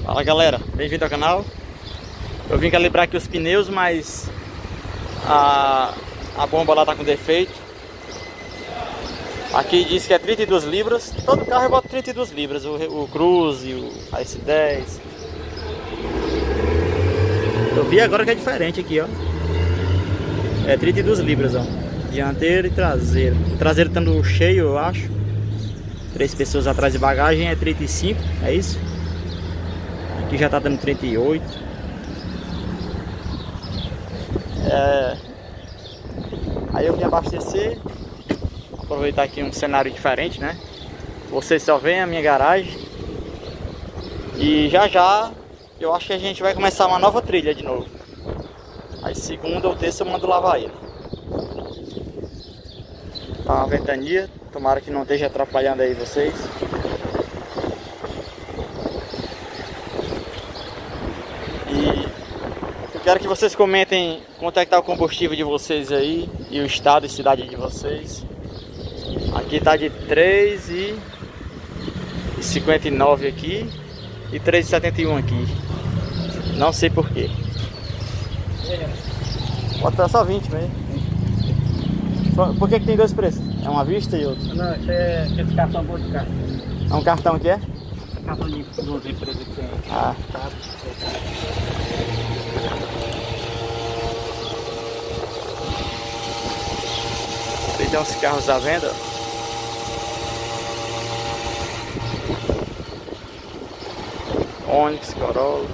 Fala galera, bem-vindo ao canal. Eu vim calibrar aqui os pneus, mas a bomba lá tá com defeito. Aqui diz que é 32 libras. Todo carro eu boto 32 libras, o Cruze, o S10. Eu vi agora que é diferente aqui, ó. É 32 libras, ó. Dianteiro e traseiro. O traseiro estando cheio, eu acho. 3 pessoas atrás de bagagem é 35, é isso? Aqui já tá dando 38. Aí eu vim abastecer. Aproveitar aqui um cenário diferente, né? Vocês só veem a minha garagem. E já eu acho que a gente vai começar uma nova trilha de novo. Aí segunda ou terça eu mando lavar ele. Tá uma ventania. Tomara que não esteja atrapalhando aí vocês. E eu quero que vocês comentem quanto é que tá o combustível de vocês aí e o estado e cidade de vocês. Aqui tá de 3,59 aqui e 3,71 aqui. Não sei porquê. Bota só 20 mesmo. Por que tem dois preços? É uma vista e outra? Não, esse cartão é bom de carro. É um cartão que é? Cartão de duas empresas que tem. Ah. Aqui tem uns carros à venda. Onix, Corolla.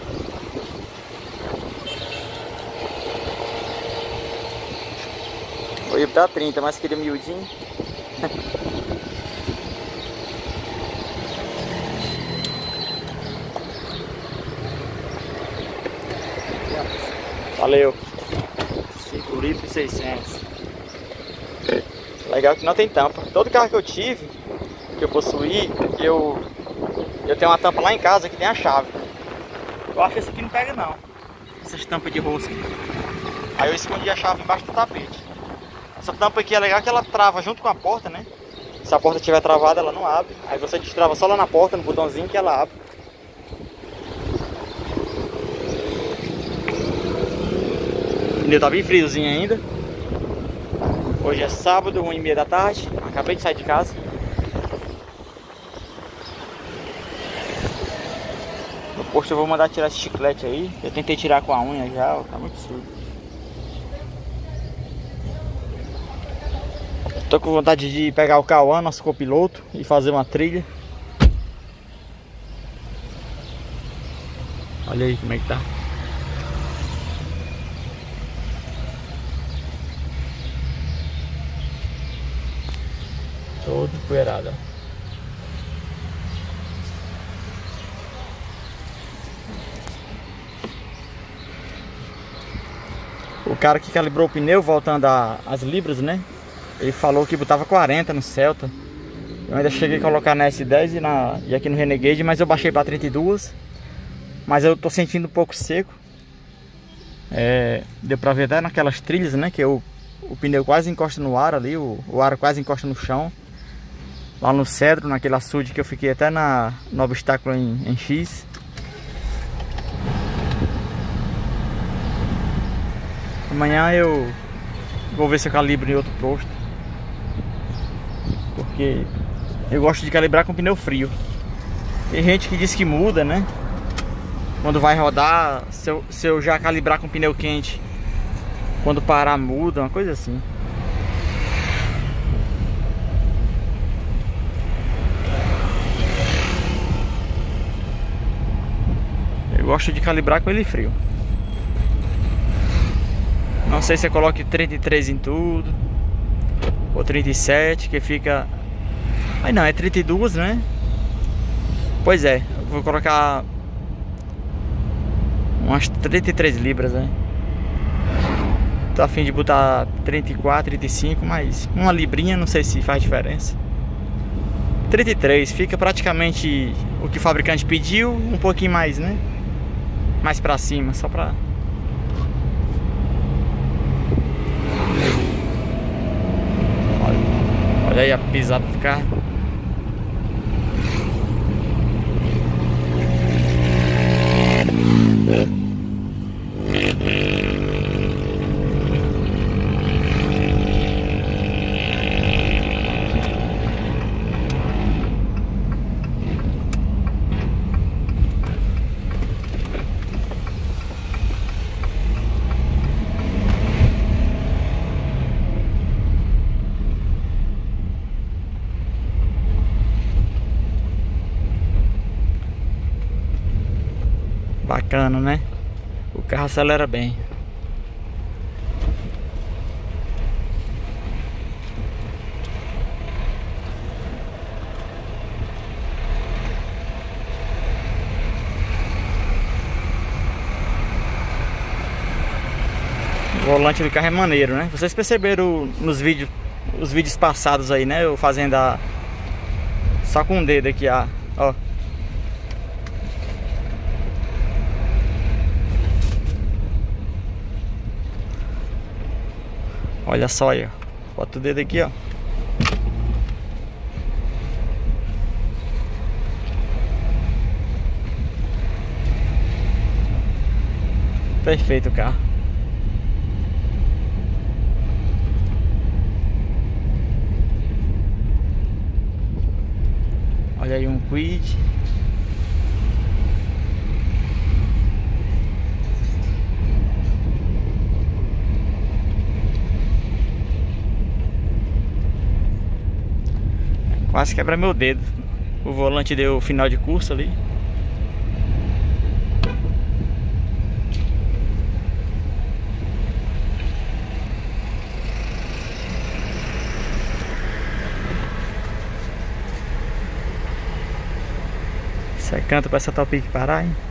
Eu ia dar 30, mas queria miudinho. Valeu. 5 litros e 600. Legal que não tem tampa. Todo carro que eu tive, que eu possuí, eu tenho uma tampa lá em casa que tem a chave. Eu acho que esse aqui não pega não. Essas tampas de rosca. Aí eu escondi a chave embaixo do tapete. Essa tampa aqui é legal que ela trava junto com a porta, né? Se a porta estiver travada, ela não abre. Aí você destrava só lá na porta, no botãozinho, que ela abre. O pneu tá bem friozinho ainda. Hoje é sábado, 1h30 da tarde. Acabei de sair de casa. No posto eu vou mandar tirar esse chiclete aí. Eu tentei tirar com a unha já, tá muito sujo. Tô com vontade de pegar o Cauã, nosso copiloto, e fazer uma trilha. Olha aí como é que tá. Todo poeirado. O cara que calibrou o pneu, voltando às libras, né? Ele falou que botava 40 no Celta. Eu ainda cheguei a colocar na S10 e aqui no Renegade, mas eu baixei para 32. Mas eu tô sentindo um pouco seco. Deu pra ver até naquelas trilhas, né? Que o pneu quase encosta no ar ali, o ar quase encosta no chão. Lá no Cedro, naquele açude que eu fiquei até no obstáculo em X. Amanhã eu vou ver se eu calibro em outro posto. Porque eu gosto de calibrar com pneu frio. Tem gente que diz que muda, né? Quando vai rodar, se eu já calibrar com pneu quente, quando parar muda, uma coisa assim. Eu gosto de calibrar com ele frio. Não sei se eu coloco 33 em tudo ou 37, que fica... Aí não, é 32, né? Pois é, eu vou colocar umas 33 libras, né? Tô a fim de botar 34, 35, mas uma librinha não sei se faz diferença. 33, fica praticamente o que o fabricante pediu, um pouquinho mais, né? Mais pra cima, só pra... Olha aí a pisada do carro. Bacana, né? O carro acelera bem. O volante do carro é maneiro, né? Vocês perceberam nos vídeos, os vídeos passados aí, né? Eu fazendo só com o dedo aqui, ó. Olha só aí, ó. Bota o dedo aqui, ó. Perfeito o carro. Olha aí um Kwid. Quase quebra meu dedo. O volante deu final de curso ali. Secando pra essa Topic parar, hein?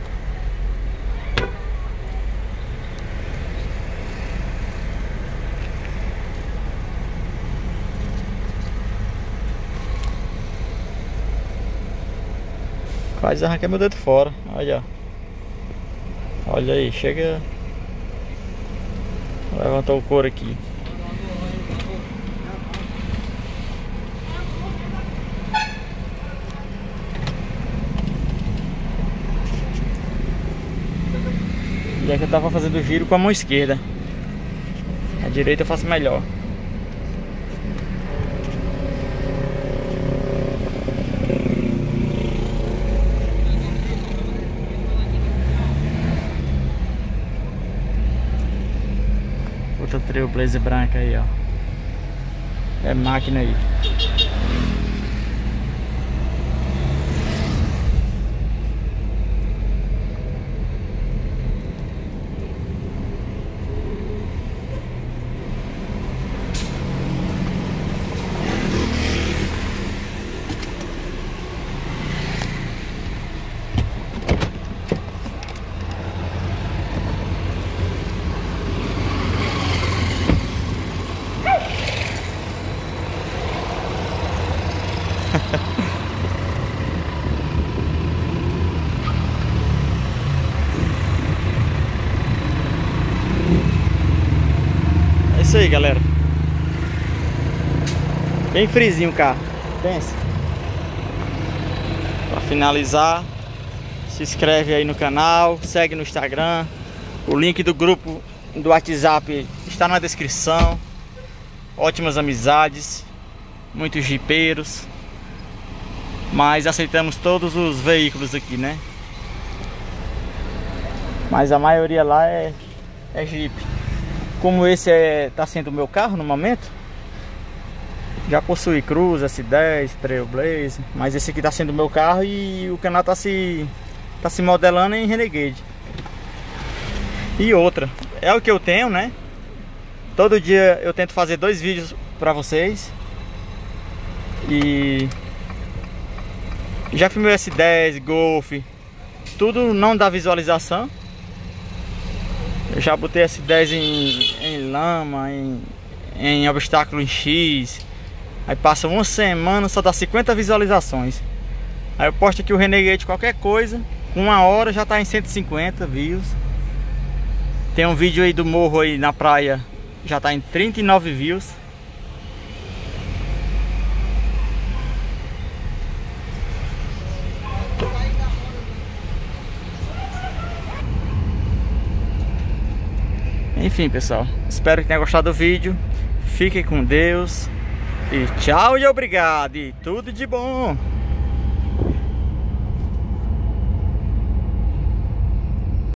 Quase arranquei meu dedo fora. Olha. Olha aí, chega. Levantou o couro aqui. E é que eu tava fazendo o giro com a mão esquerda. A direita eu faço melhor. Outra Trailblazer branca aí, ó. É máquina aí. É isso aí, galera. Bem frisinho o carro. Pensa. Pra finalizar, se inscreve aí no canal, segue no Instagram. O link do grupo do WhatsApp está na descrição. Ótimas amizades, muitos jipeiros, mas aceitamos todos os veículos aqui, né? Mas a maioria lá é Jeep. Como esse tá sendo o meu carro no momento, já possui Cruze, S10, Trailblazer, mas esse aqui tá sendo o meu carro e o canal tá se modelando em Renegade. E outra, é o que eu tenho, né? Todo dia eu tento fazer 2 vídeos pra vocês. E já filmei S10, Golf, tudo não dá visualização. Eu já botei S10 em lama, em obstáculo em X. Aí passa uma semana, só dá 50 visualizações. Aí eu posto aqui o Renegade qualquer coisa, com 1 hora já tá em 150 views. Tem um vídeo aí do morro aí na praia, já tá em 39 views. Enfim, pessoal, espero que tenha gostado do vídeo. Fiquem com Deus. E tchau e obrigado. E tudo de bom.